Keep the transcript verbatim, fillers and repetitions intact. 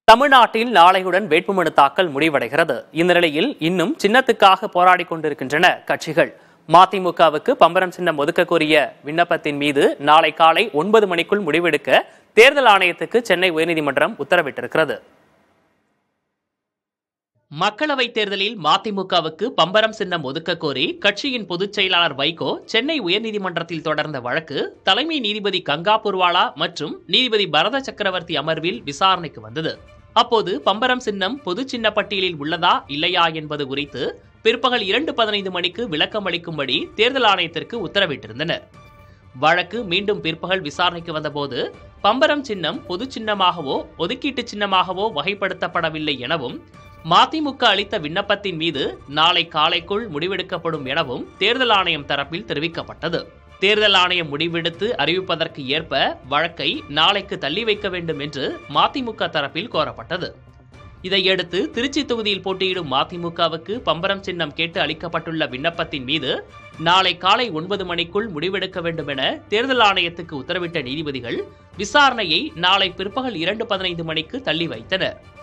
தமிழ்நாட்டில் நாளையுடன் வேட்புமனு தாக்கல் முடிவடைகிறது. இந்த நிலையில் இன்னும் சின்னத்துக்காக போராடிக் கொண்டிருக்கின்றன கட்சிகள். மதிமுகவுக்கு பம்பரம் சின்னம் ஒதுக்க கோரிய விண்ணப்பத்தின் மீது நாளை காலை ஒன்பது மணிக்குள் முடிவெடுக்க தேர்தல் ஆணையத்துக்கு சென்னை உயர்நீதிமன்றம் உத்தரவிட்டிருக்கிறது. மக்களவைத் தேர்தலில் மதிமுகவுக்கு பம்பரம் சின்னம் ஒதுக்க கோரி கட்சியின் பொதுச் செயலாளர் வைகோ சென்னை உயர்நீதிமன்றத்தில் தொடர்ந்த வழக்கு தலைமை நீதிபதி கங்கா புர்வாலா மற்றும் நீதிபதி பரத சக்கரவர்த்தி அமர்வில் விசாரணைக்கு வந்தது. அப்போது பம்பரம் சின்னம் பொது சின்ன பட்டியலில் உள்ளதா இல்லையா என்பது குறித்து பிற்பகல் இரண்டு பதினைந்து மணிக்கு விளக்கம் அளிக்கும்படி தேர்தல் ஆணையத்திற்கு உத்தரவிட்டிருந்தனர். வழக்கு மீண்டும் பிற்பகல் விசாரணைக்கு வந்தபோது பம்பரம் சின்னம் பொது சின்னமாகவோ ஒதுக்கீட்டு சின்னமாகவோ வகைப்படுத்தப்படவில்லை எனவும் மதிமுக அளித்த விண்ணப்பத்தின் மீது நாளை காலைக்குள் முடிவெடுக்கப்படும் எனவும் தேர்தல் ஆணையம் தரப்பில் தெரிவிக்கப்பட்டது. தேர்தல் ஆணையம் முடிவெடுத்து அறிவிப்பதற்கு ஏற்ப வழக்கை நாளைக்கு தள்ளி வைக்க வேண்டும் என்று மதிமுக தரப்பில் கோரப்பட்டது. இதையடுத்து திருச்சி தொகுதியில் போட்டியிடும் மதிமுகவுக்கு பம்பரம் சின்னம் கேட்டு அளிக்கப்பட்டுள்ள விண்ணப்பத்தின் மீது நாளை காலை ஒன்பது மணிக்குள் முடிவெடுக்க வேண்டும் என தேர்தல் ஆணையத்துக்கு உத்தரவிட்ட நீதிபதிகள் விசாரணையை நாளை பிற்பகல் இரண்டு பதினைந்து மணிக்கு தள்ளி வைத்தனர்.